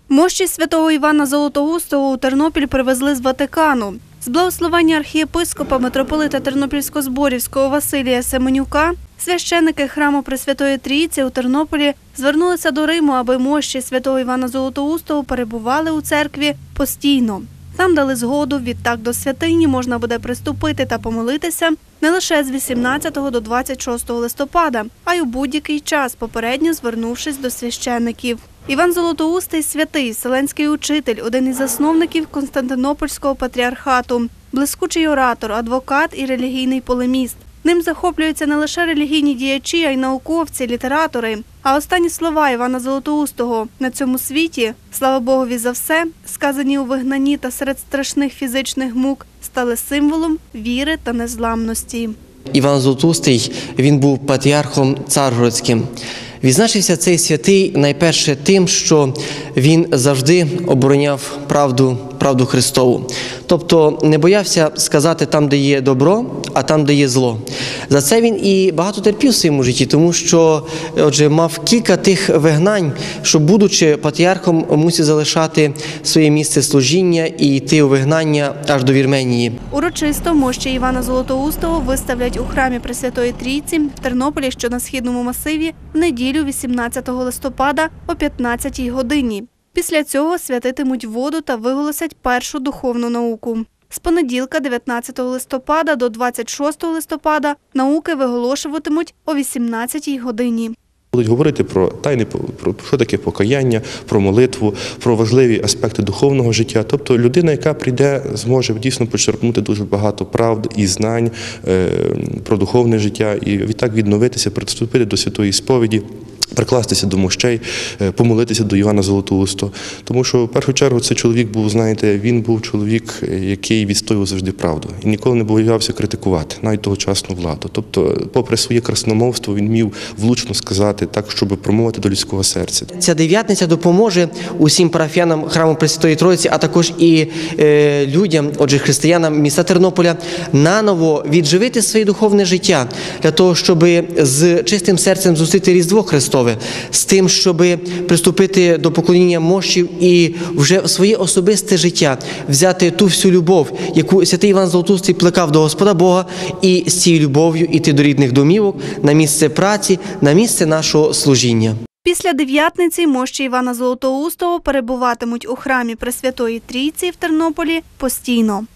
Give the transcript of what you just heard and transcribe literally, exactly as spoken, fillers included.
Мощі святого Івана Золотоустого у Тернопіль привезли з Ватикану. З благословення архієпископа митрополита Тернопільсько-Зборівського Василія Семенюка священники храму Пресвятої Трійці у Тернополі звернулися до Риму, аби мощі святого Івана Золотоустого перебували у церкві постійно. Там дали згоду, відтак до святині можна буде приступити та помолитися не лише з вісімнадцятого до двадцять шостого листопада, а й у будь-який час, попередньо звернувшись до священиків. Іван Золотоустий – святий, вселенський учитель, один із засновників Константинопольського патріархату, блискучий оратор, адвокат і релігійний полеміст. Ним захоплюються не лише релігійні діячі, а й науковці, літератори. А останні слова Івана Золотоустого «На цьому світі, слава Богові за все», сказані у вигнанні та серед страшних фізичних мук, стали символом віри та незламності. Іван Золотоустий, він був патріархом царгородським. Відзначився цей святий найперше тим, що він завжди обороняв правду, правду Христову. Тобто не боявся сказати там, де є добро, а там, де є зло. За це він і багато терпів в своєму житті, тому що, отже, мав кілька тих вигнань, що, будучи патріархом, мусив залишати своє місце служіння і йти у вигнання аж до Вірменії. Урочисто мощі Івана Золотоустого виставлять у храмі Пресвятої Трійці в Тернополі, що на Східному масиві, в неділю вісімнадцятого листопада о п'ятнадцятій годині. Після цього святитимуть воду та виголосять першу духовну науку. З понеділка, дев'ятнадцятого листопада до двадцять шостого листопада науки виголошуватимуть о вісімнадцятій годині. Будуть говорити про тайни, про що таке покаяння, про молитву, про важливі аспекти духовного життя. Тобто людина, яка прийде, зможе дійсно почерпнути дуже багато правд і знань е, про духовне життя і відтак відновитися, приступити до святої сповіді, прикластися до мощей, помолитися до Івана Золотоустого. Тому що, в першу чергу, цей чоловік був, знаєте, він був чоловік, який відстоював завжди правду. І ніколи не боявся критикувати, навіть тогочасну владу. Тобто, попри своє красномовство, він міг влучно сказати так, щоб промовити до людського серця. Ця дев'ятниця допоможе усім парафіянам храму Пресвятої Троїці, а також і е, людям, отже, християнам міста Тернополя, наново відживити своє духовне життя, для того, щоб з чистим серцем зустріти Різдво Христове, з тим, щоб приступити до поклоніння мощів і вже в своє особисте життя взяти ту всю любов, яку святий Іван Золотоустий плекав до Господа Бога, і з цією любов'ю йти до рідних домівок, на місце праці, на місце нашого служіння. Після дев'ятниці мощі Івана Золотоустого перебуватимуть у храмі Пресвятої Трійці в Тернополі постійно.